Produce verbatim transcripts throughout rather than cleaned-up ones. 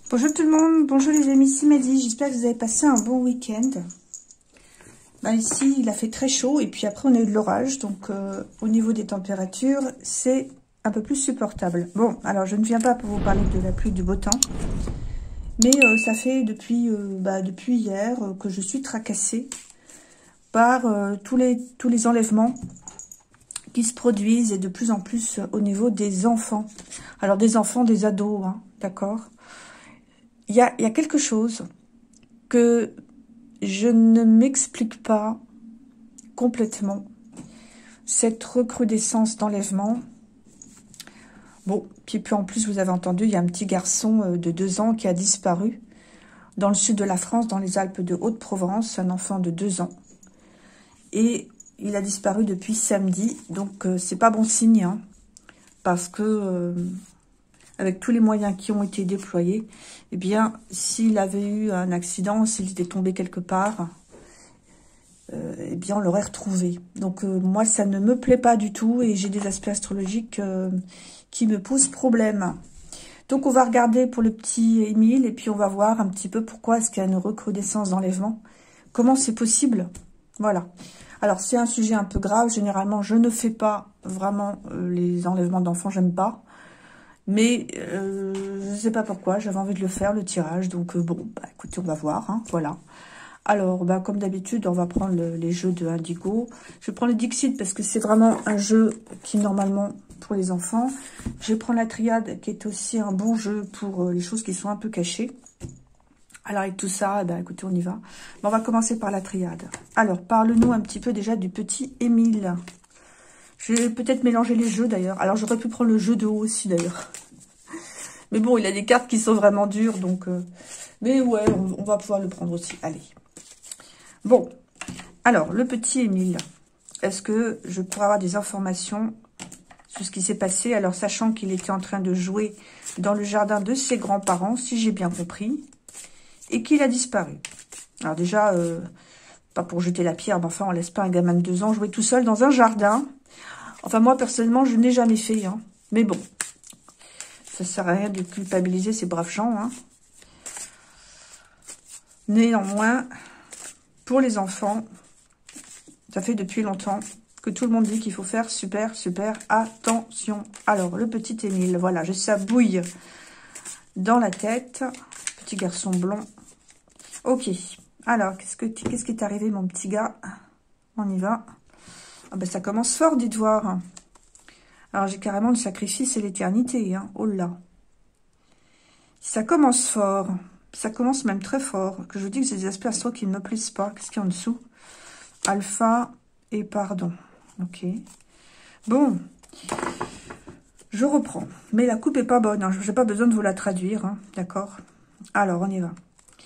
Bonjour tout le monde, bonjour les amis, c'est Mehdi, j'espère que vous avez passé un bon week-end. Ben ici, il a fait très chaud et puis après on a eu de l'orage, donc euh, au niveau des températures, c'est un peu plus supportable. Bon, alors je ne viens pas pour vous parler de la pluie, du beau temps, mais euh, ça fait depuis, euh, bah, depuis hier euh, que je suis tracassée par euh, tous, les, tous les enlèvements qui se produisent et de plus en plus au niveau des enfants. Alors des enfants, des ados, hein, d'accord ? Il y a, il y a quelque chose que je ne m'explique pas complètement. Cette recrudescence d'enlèvement. Bon, puis, puis en plus, vous avez entendu, il y a un petit garçon de deux ans qui a disparu dans le sud de la France, dans les Alpes de Haute-Provence, un enfant de deux ans. Et il a disparu depuis samedi, donc euh, c'est pas bon signe, hein, parce que... Euh, avec tous les moyens qui ont été déployés, eh bien, s'il avait eu un accident, s'il était tombé quelque part, euh, eh bien, on l'aurait retrouvé. Donc, euh, moi, ça ne me plaît pas du tout et j'ai des aspects astrologiques euh, qui me posent problème. Donc, on va regarder pour le petit Émile et puis on va voir un petit peu pourquoi est-ce qu'il y a une recrudescence d'enlèvement. Comment c'est possible? Voilà. Alors, c'est un sujet un peu grave. Généralement, je ne fais pas vraiment euh, les enlèvements d'enfants, j'aime pas. Mais euh, je ne sais pas pourquoi, j'avais envie de le faire, le tirage. Donc euh, bon, bah, écoutez, on va voir, hein, voilà. Alors, bah, comme d'habitude, on va prendre le, les jeux de Indigo. Je prends le Dixit parce que c'est vraiment un jeu qui, normalement, pour les enfants. Je prends la Triade, qui est aussi un bon jeu pour euh, les choses qui sont un peu cachées. Alors, avec tout ça, bah, écoutez, on y va. Bon, on va commencer par la Triade. Alors, parle-nous un petit peu déjà du petit Émile. Je vais peut-être mélanger les jeux d'ailleurs. Alors j'aurais pu prendre le jeu de haut aussi d'ailleurs. Mais bon, il a des cartes qui sont vraiment dures. Donc, euh... mais ouais, on, on va pouvoir le prendre aussi. Allez. Bon. Alors, le petit Émile. Est-ce que je pourrais avoir des informations sur ce qui s'est passé? Alors, sachant qu'il était en train de jouer dans le jardin de ses grands-parents, si j'ai bien compris. Et qu'il a disparu. Alors déjà, euh, pas pour jeter la pierre, mais enfin, on laisse pas un gamin de deux ans jouer tout seul dans un jardin. Enfin, moi, personnellement, je n'ai jamais fait. Hein. Mais bon, ça sert à rien de culpabiliser ces braves gens. Hein. Néanmoins, pour les enfants, ça fait depuis longtemps que tout le monde dit qu'il faut faire super, super attention. Alors, le petit Émile, voilà, je ça bouille dans la tête. Petit garçon blond. Ok. Alors, qu'est-ce que qu'est-ce qui est arrivé, mon petit gars? On y va. Ah ben, ça commence fort, dites voir. Alors, j'ai carrément le sacrifice et l'éternité. Hein. Oh là. Ça commence fort. Ça commence même très fort. Que je vous dis que c'est des aspects astro qui ne me plaisent pas. Qu'est-ce qu'il y a en dessous? Alpha et pardon. Ok. Bon. Je reprends. Mais la coupe est pas bonne. Hein. Je n'ai pas besoin de vous la traduire. Hein. D'accord? Alors, on y va.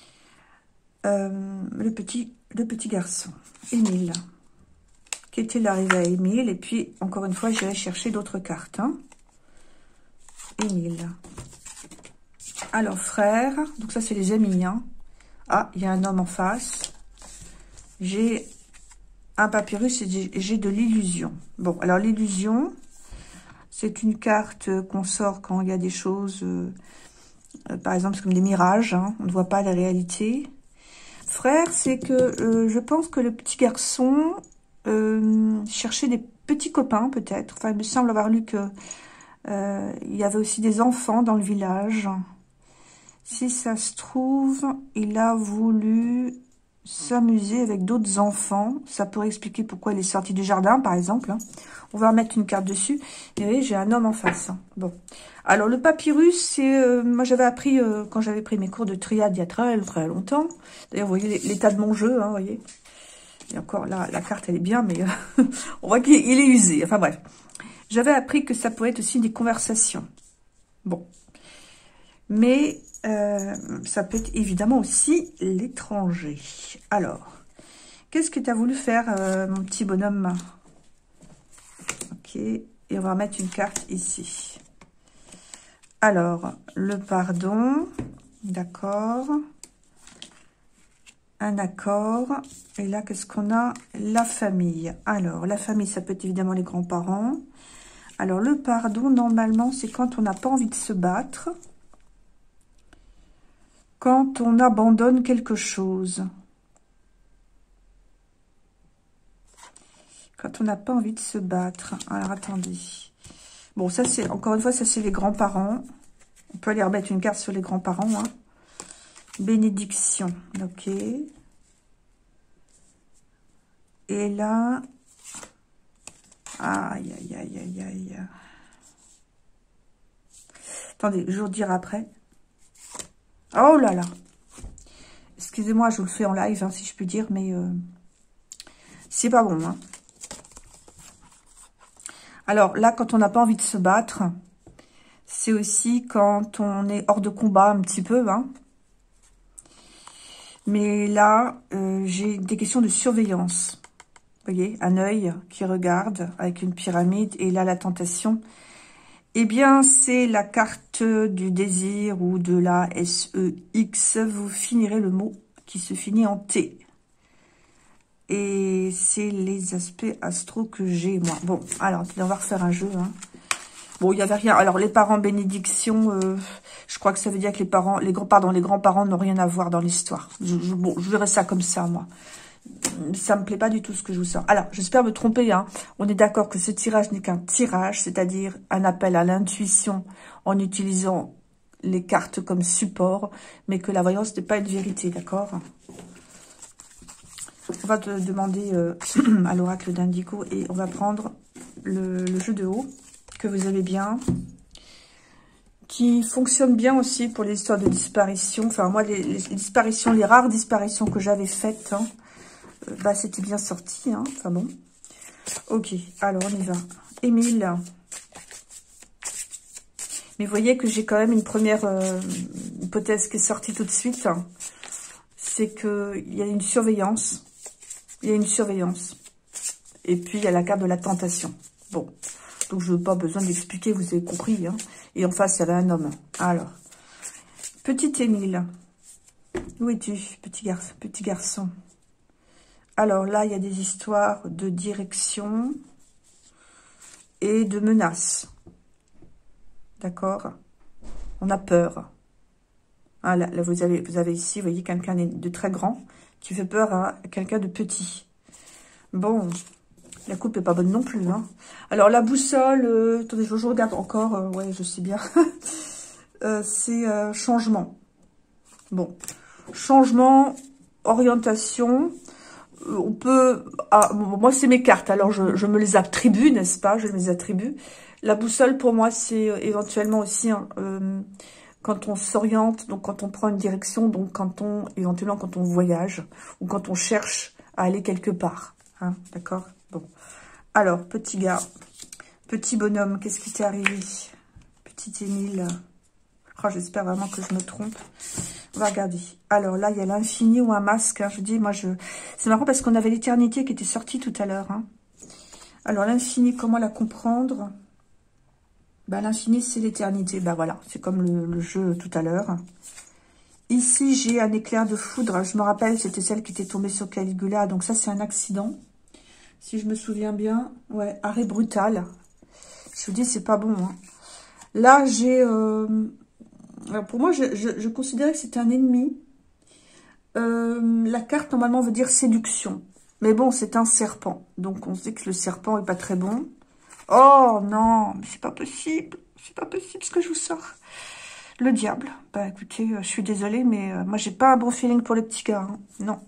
Euh, le, petit, le petit garçon. Émile. Qu'est-il arrivé à Émile? Et puis, encore une fois, j'irai chercher d'autres cartes. Hein. Émile. Alors, frère. Donc, ça, c'est les amis. Hein. Ah, il y a un homme en face. J'ai un papyrus et j'ai de l'illusion. Bon, alors, l'illusion, c'est une carte qu'on sort quand il y a des choses... Euh, euh, par exemple, c'est comme des mirages. Hein. On ne voit pas la réalité. Frère, c'est que euh, je pense que le petit garçon... Euh, chercher des petits copains peut-être. Enfin, il me semble avoir lu que euh, il y avait aussi des enfants dans le village. Si ça se trouve, il a voulu s'amuser avec d'autres enfants. Ça pourrait expliquer pourquoi il est sorti du jardin, par exemple. On va remettre une carte dessus. Et vous voyez, j'ai un homme en face. Bon. Alors, le papyrus, c'est... Euh, moi, j'avais appris, euh, quand j'avais pris mes cours de triade il y a très, très longtemps. D'ailleurs, vous voyez l'état de mon jeu, hein, vous voyez. Et encore, là, la carte, elle est bien, mais euh, on voit qu'il est usé. Enfin, bref. J'avais appris que ça pouvait être aussi des conversations. Bon. Mais euh, ça peut être évidemment aussi l'étranger. Alors, qu'est-ce que tu as voulu faire, euh, mon petit bonhomme? Ok. Et on va mettre une carte ici. Alors, le pardon. D'accord. Un accord. Et là, qu'est-ce qu'on a? La famille. Alors, la famille, ça peut être évidemment les grands-parents. Alors, le pardon, normalement, c'est quand on n'a pas envie de se battre. quand on abandonne quelque chose. Quand on n'a pas envie de se battre. Alors, attendez. Bon, ça, c'est, encore une fois, ça, c'est les grands-parents. On peut aller remettre une carte sur les grands-parents. Hein. Bénédiction. Ok. Et là... Aïe, aïe, aïe, aïe, aïe. Attendez, je vous redirai après. Oh là là. Excusez-moi, je vous le fais en live, hein, si je puis dire, mais euh, c'est pas bon. Hein. Alors là, quand on n'a pas envie de se battre, c'est aussi quand on est hors de combat un petit peu. Hein. Mais là, euh, j'ai des questions de surveillance. Vous voyez, un œil qui regarde avec une pyramide. Et là, la tentation, eh bien, c'est la carte du désir ou de la S E X. Vous finirez le mot qui se finit en T. Et c'est les aspects astro que j'ai, moi. Bon, alors, on va refaire un jeu. Hein. Bon, il n'y avait rien. Alors, les parents bénédiction, euh, je crois que ça veut dire que les parents, les grands, pardon, les grands-parents n'ont rien à voir dans l'histoire. Je, je, bon, je verrai ça comme ça, moi. Ça me plaît pas du tout ce que je vous sors. Alors, j'espère me tromper. Hein. On est d'accord que ce tirage n'est qu'un tirage, c'est-à-dire un appel à l'intuition en utilisant les cartes comme support, mais que la voyance n'est pas une vérité, d'accord? On va te demander euh, à l'oracle d'Indigo et on va prendre le, le jeu de haut que vous avez bien, qui fonctionne bien aussi pour les histoires de disparition. Enfin, moi, les, les disparitions, les rares disparitions que j'avais faites, hein, bah, c'était bien sorti, hein. Enfin bon. Ok, alors on y va. Émile. Mais vous voyez que j'ai quand même une première euh, hypothèse qui est sortie tout de suite. Hein. C'est qu'il y a une surveillance. Il y a une surveillance. Et puis, il y a la carte de la tentation. Bon. Donc, je n'ai pas besoin d'expliquer, vous avez compris. Hein. Et en face, il y avait un homme. Alors. Petit Émile. Où es-tu, petit garçon, petit garçon? Alors là, il y a des histoires de direction et de menaces. D'accord? On a peur. Ah, là, là, vous avez, vous avez ici, vous voyez, quelqu'un de très grand qui fait peur à quelqu'un de petit. Bon, la coupe est pas bonne non plus. Hein. Alors, la boussole, euh, attendez, je, je regarde encore. Euh, ouais, je sais bien. euh, C'est euh, changement. Bon, changement, orientation. On peut... Ah, moi, c'est mes cartes, alors je, je me les attribue, n'est-ce pas? Je me les attribue. La boussole, pour moi, c'est euh, éventuellement aussi hein, euh, quand on s'oriente, donc quand on prend une direction, donc quand on, éventuellement, quand on voyage, ou quand on cherche à aller quelque part. Hein, d'accord? Bon. Alors, petit gars, petit bonhomme, qu'est-ce qui t'est arrivé? Petit Émile. Oh, j'espère vraiment que je me trompe. On va regarder. Alors là, il y a l'infini ou un masque. Hein. Je dis, moi, je... c'est marrant parce qu'on avait l'éternité qui était sortie tout à l'heure. Hein. Alors, l'infini, comment la comprendre? Ben, l'infini, c'est l'éternité. Ben voilà, c'est comme le, le jeu tout à l'heure. Ici, j'ai un éclair de foudre. Je me rappelle, c'était celle qui était tombée sur Caligula. Donc ça, c'est un accident. Si je me souviens bien. Ouais, arrêt brutal. Je vous dis, c'est pas bon. Hein. Là, j'ai... Euh... Alors pour moi, je, je, je considérais que c'était un ennemi. Euh, la carte, normalement, veut dire séduction. Mais bon, c'est un serpent. Donc, on sait que le serpent est pas très bon. Oh, non, mais c'est pas possible. C'est pas possible ce que je vous sors. Le diable. Bah, écoutez, euh, je suis désolée, mais euh, moi, j'ai pas un bon feeling pour les petits gars. Hein. Non.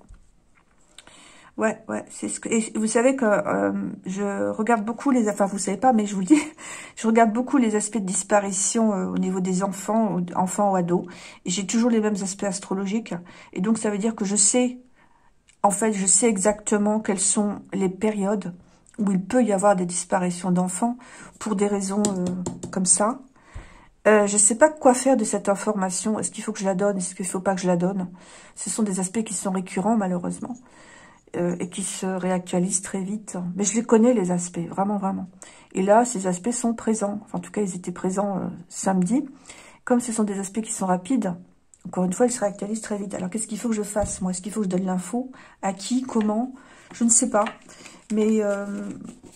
Ouais, ouais, c'est ce que... Et vous savez que euh, je regarde beaucoup les... Enfin, vous savez pas, mais je vous le dis, je regarde beaucoup les aspects de disparition euh, au niveau des enfants, ou enfants ou ados. Et j'ai toujours les mêmes aspects astrologiques. Et donc, ça veut dire que je sais, en fait, je sais exactement quelles sont les périodes où il peut y avoir des disparitions d'enfants pour des raisons euh, comme ça. Euh, je ne sais pas quoi faire de cette information. Est-ce qu'il faut que je la donne? Est-ce qu'il ne faut pas que je la donne? Ce sont des aspects qui sont récurrents, malheureusement. Euh, et qui se réactualisent très vite. Mais je les connais, les aspects, vraiment, vraiment. Et là, ces aspects sont présents. Enfin, en tout cas, ils étaient présents euh, samedi. Comme ce sont des aspects qui sont rapides, encore une fois, ils se réactualisent très vite. Alors, qu'est-ce qu'il faut que je fasse, moi? Est-ce qu'il faut que je donne l'info? À qui? Comment? Je ne sais pas. Mais, euh,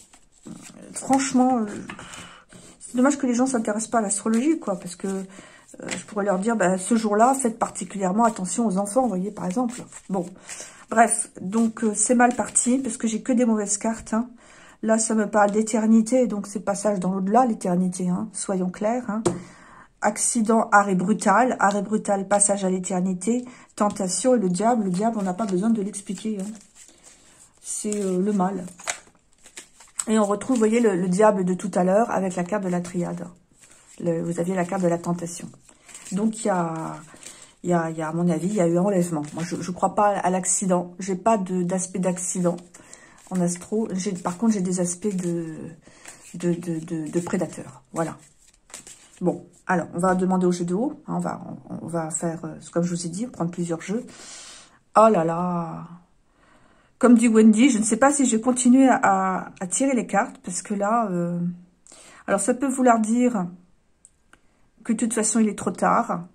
franchement, euh, c'est dommage que les gens ne s'intéressent pas à l'astrologie, quoi. Parce que Euh, je pourrais leur dire, bah, ce jour-là, faites particulièrement attention aux enfants, vous voyez, par exemple. Bon, bref, donc euh, c'est mal parti, parce que j'ai que des mauvaises cartes. Hein. Là, ça me parle d'éternité, donc c'est passage dans l'au-delà, l'éternité, hein, soyons clairs. Hein. Accident, arrêt brutal, arrêt brutal, passage à l'éternité, tentation et le diable. Le diable, on n'a pas besoin de l'expliquer. Hein. C'est euh, le mal. Et on retrouve, vous voyez, le, le diable de tout à l'heure avec la carte de la triade. Le, vous aviez la carte de la tentation. Donc, il y a, il y a, il y a, à mon avis, il y a eu un enlèvement. Moi, je ne crois pas à l'accident. J'ai pas d'aspect d'accident en astro. Par contre, j'ai des aspects de, de, de, de, de prédateur. Voilà. Bon, alors, on va demander au jeu de haut. On va, on, on va faire, comme je vous ai dit, prendre plusieurs jeux. Oh là là. Comme dit Wendy, je ne sais pas si je vais continuer à, à, à tirer les cartes. Parce que là, euh, alors ça peut vouloir dire que de toute façon, il est trop tard.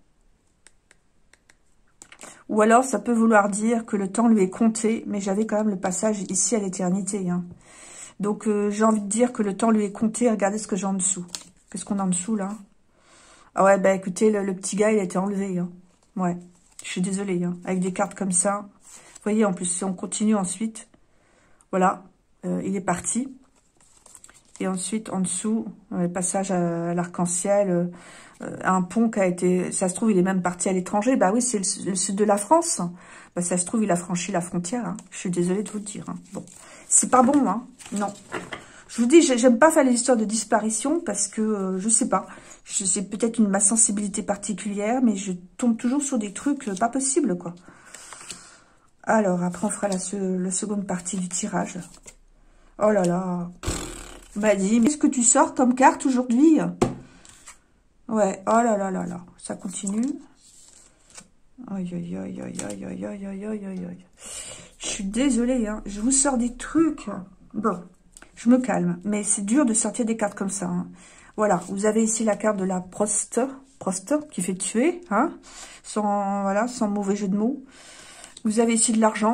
Ou alors, ça peut vouloir dire que le temps lui est compté, mais j'avais quand même le passage ici à l'éternité. Hein. Donc, euh, j'ai envie de dire que le temps lui est compté. Regardez ce que j'ai en dessous. Qu'est-ce qu'on a en dessous, là? Ah ouais, bah écoutez, le, le petit gars, il a été enlevé. Hein. Ouais, je suis désolée. Hein. Avec des cartes comme ça. Vous voyez, en plus, si on continue ensuite, voilà, euh, il est parti. Et ensuite, en dessous, le passage à, à l'arc-en-ciel... Euh, Euh, un pont qui a été, ça se trouve, il est même parti à l'étranger. Bah oui, c'est le, le sud de la France. Bah ça se trouve, il a franchi la frontière. Hein. Je suis désolée de vous le dire. Hein. Bon, c'est pas bon, hein. Non. Je vous dis, j'aime pas faire les histoires de disparition parce que euh, je sais pas. C'est peut-être une ma sensibilité particulière, mais je tombe toujours sur des trucs euh, pas possibles, quoi. Alors après, on fera la, la seconde partie du tirage. Oh là là. Bah dis, mais qu'est-ce que tu sors comme carte aujourd'hui? Ouais, oh là là là là, ça continue. Aïe, aïe, aïe, aïe, aïe, aïe, aïe, aïe, aïe, aïe, aïe. Je suis désolée, hein, je vous sors des trucs. Bon, je me calme, mais c'est dur de sortir des cartes comme ça. Hein. Voilà, vous avez ici la carte de la proste, proste qui fait tuer, hein, sans, voilà, sans mauvais jeu de mots. Vous avez ici de l'argent,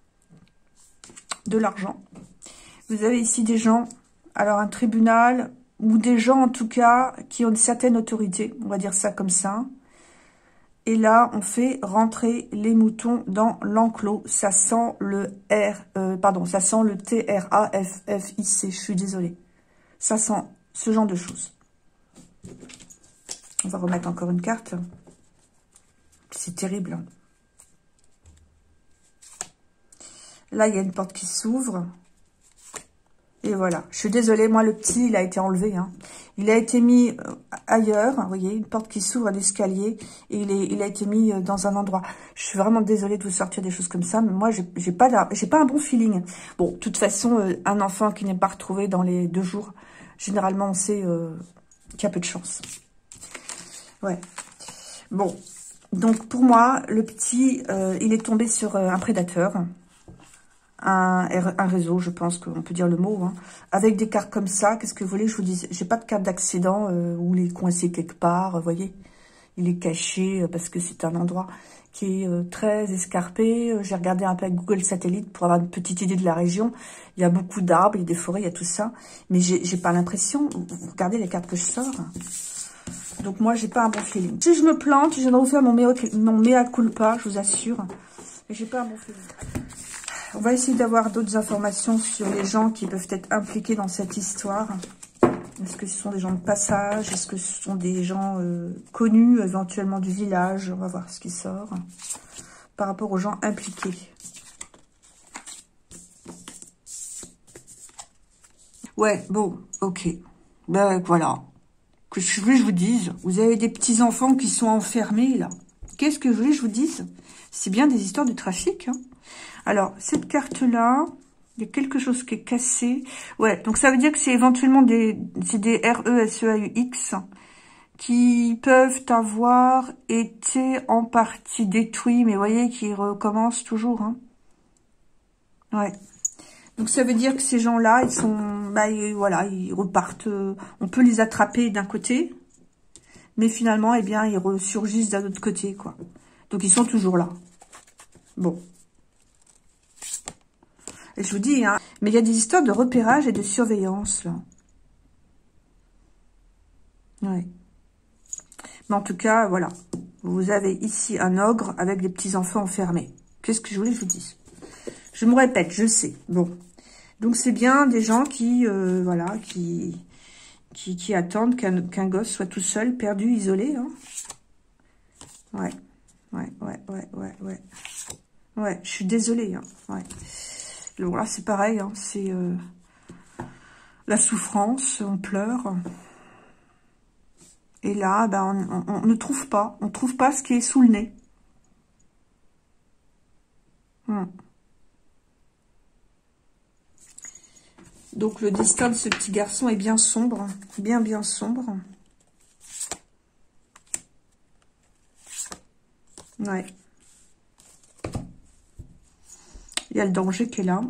de l'argent. Vous avez ici des gens, alors un tribunal... ou des gens, en tout cas, qui ont une certaine autorité. On va dire ça comme ça. Et là, on fait rentrer les moutons dans l'enclos. Ça sent le R... Euh, pardon, ça sent le T R A F F I C. Je suis désolée. Ça sent ce genre de choses. On va remettre encore une carte. C'est terrible. Là, il y a une porte qui s'ouvre. Et voilà, je suis désolée, moi le petit, il a été enlevé. Hein. Il a été mis euh, ailleurs, vous voyez, une porte qui s'ouvre à l'escalier, et il, est, il a été mis euh, dans un endroit. Je suis vraiment désolée de vous sortir des choses comme ça, mais moi, j'ai pas, j'ai pas un bon feeling. Bon, de toute façon, euh, un enfant qui n'est pas retrouvé dans les deux jours, généralement, on sait euh, qu'il y a peu de chance. Ouais. Bon, donc pour moi, le petit, euh, il est tombé sur euh, un prédateur. Un, un réseau, je pense qu'on peut dire le mot, hein. Avec des cartes comme ça, qu'est-ce que vous voulez que je vous dise? J'ai pas de carte d'accident euh, où il est coincé quelque part, vous voyez. Il est caché euh, parce que c'est un endroit qui est euh, très escarpé. J'ai regardé un peu avec Google Satellite pour avoir une petite idée de la région. Il y a beaucoup d'arbres, il y a des forêts, il y a tout ça. Mais j'ai pas l'impression, regardez les cartes que je sors. Donc moi, j'ai pas un bon feeling. Si je me plante, je viendrai vous faire mon mea, mon mea culpa, je vous assure. Et j'ai pas un bon feeling. On va essayer d'avoir d'autres informations sur les gens qui peuvent être impliqués dans cette histoire. Est-ce que ce sont des gens de passage? Est-ce que ce sont des gens euh, connus, éventuellement du village? On va voir ce qui sort par rapport aux gens impliqués. Ouais, bon, ok. Ben voilà. Que je voulais que je vous dise, vous avez des petits-enfants qui sont enfermés, là. Qu'est-ce que je voulais que je vous dise? C'est bien des histoires de trafic, hein. Alors, cette carte-là, il y a quelque chose qui est cassé. Ouais, donc ça veut dire que c'est éventuellement des, c'est des R E S E A U X qui peuvent avoir été en partie détruits, mais vous voyez qu'ils recommencent toujours. Hein. Ouais. Donc ça veut dire que ces gens-là, ils sont, bah, ils, voilà, ils repartent. Euh, on peut les attraper d'un côté, mais finalement, eh bien, ils ressurgissent d'un autre côté, quoi. Donc ils sont toujours là. Bon. Et je vous dis, hein, mais il y a des histoires de repérage et de surveillance, là. Ouais. Mais en tout cas, voilà. Vous avez ici un ogre avec des petits-enfants enfermés. Qu'est-ce que je voulais que je vous dise? Je me répète, je sais. Bon. Donc, c'est bien des gens qui, euh, voilà, qui, qui, qui attendent qu'un qu'un gosse soit tout seul, perdu, isolé. Hein. Ouais. Ouais, ouais, ouais, ouais, ouais. Ouais, je suis désolée. Hein. Ouais. Donc là, c'est pareil. Hein. C'est euh, la souffrance, on pleure. Et là, ben, on, on, on ne trouve pas. On ne trouve pas ce qui est sous le nez. Hmm. Donc, le destin de ce petit garçon est bien sombre. Bien, bien sombre. Ouais. Il y a le danger qui est là.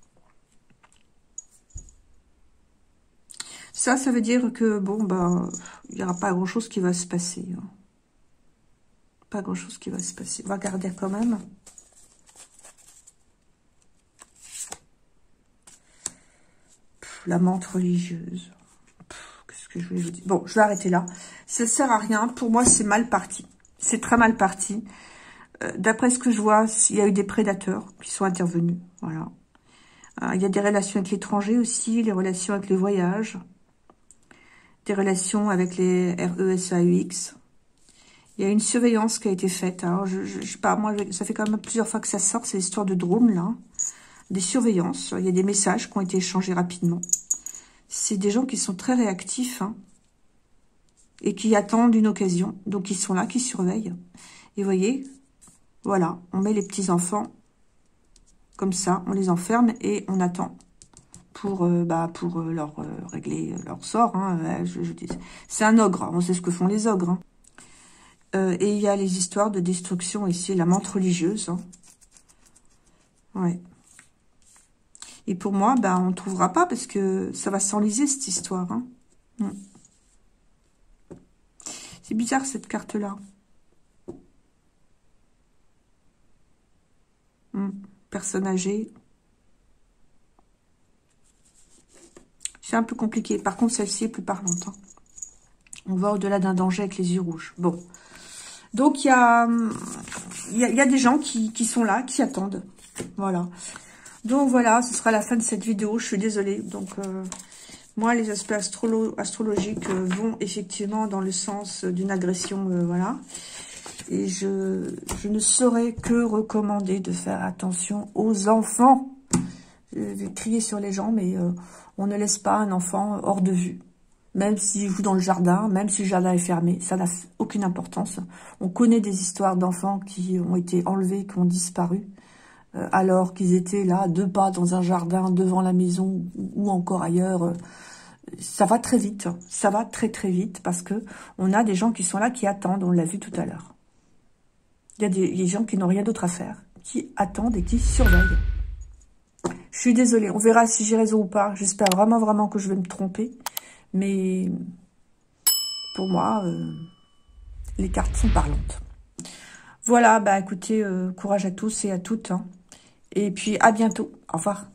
Ça, ça veut dire que, bon, ben, il n'y aura pas grand-chose qui va se passer. Hein. Pas grand-chose qui va se passer. On va garder quand même. Pff, la menthe religieuse. Qu'est-ce que je voulais vous dire? Bon, je vais arrêter là. Ça ne sert à rien. Pour moi, c'est mal parti. C'est très mal parti. Euh, D'après ce que je vois, il y a eu des prédateurs qui sont intervenus. Voilà. Euh, il y a des relations avec l'étranger aussi, les relations avec les voyages, des relations avec les R E S A U X. Il y a une surveillance qui a été faite. Alors, je, je, je sais pas, moi, ça fait quand même plusieurs fois que ça sort, c'est l'histoire de drone, là. Des surveillances. Il y a des messages qui ont été échangés rapidement. C'est des gens qui sont très réactifs, hein, et qui attendent une occasion. Donc, ils sont là, qui surveillent. Et vous voyez, voilà, on met les petits-enfants comme ça, on les enferme et on attend pour, euh, bah, pour euh, leur euh, régler leur sort. Hein, je, je dis. C'est un ogre, on sait ce que font les ogres. Hein. Euh, et il y a les histoires de destruction ici, la menthe religieuse. Hein. Ouais. Et pour moi, ben, on ne trouvera pas parce que ça va s'enliser cette histoire. Hein. Mm. C'est bizarre cette carte-là. Mm. Personne âgée. C'est un peu compliqué. Par contre, celle-ci est plus parlante. Hein. On va au-delà d'un danger avec les yeux rouges. Bon. Donc, il y a, y, a, y a des gens qui, qui sont là, qui attendent. Voilà. Donc, voilà, ce sera la fin de cette vidéo. Je suis désolée. Donc, euh, moi, les aspects astrolo astrologiques euh, vont effectivement dans le sens d'une agression. Euh, voilà. Et je, je ne saurais que recommander de faire attention aux enfants. Je vais crier sur les gens, mais euh, on ne laisse pas un enfant hors de vue. Même s'il joue dans le jardin, même si le jardin est fermé, ça n'a aucune importance. On connaît des histoires d'enfants qui ont été enlevés, qui ont disparu, euh, alors qu'ils étaient là, deux pas dans un jardin, devant la maison, ou encore ailleurs. Ça va très vite, ça va très très vite, parce que on a des gens qui sont là, qui attendent, on l'a vu tout à l'heure. Il y a des, des gens qui n'ont rien d'autre à faire, qui attendent et qui surveillent. Je suis désolée, on verra si j'ai raison ou pas. J'espère vraiment, vraiment que je vais me tromper. Mais pour moi, euh, les cartes sont parlantes. Voilà, bah écoutez, euh, courage à tous et à toutes. Hein. Et puis à bientôt. Au revoir.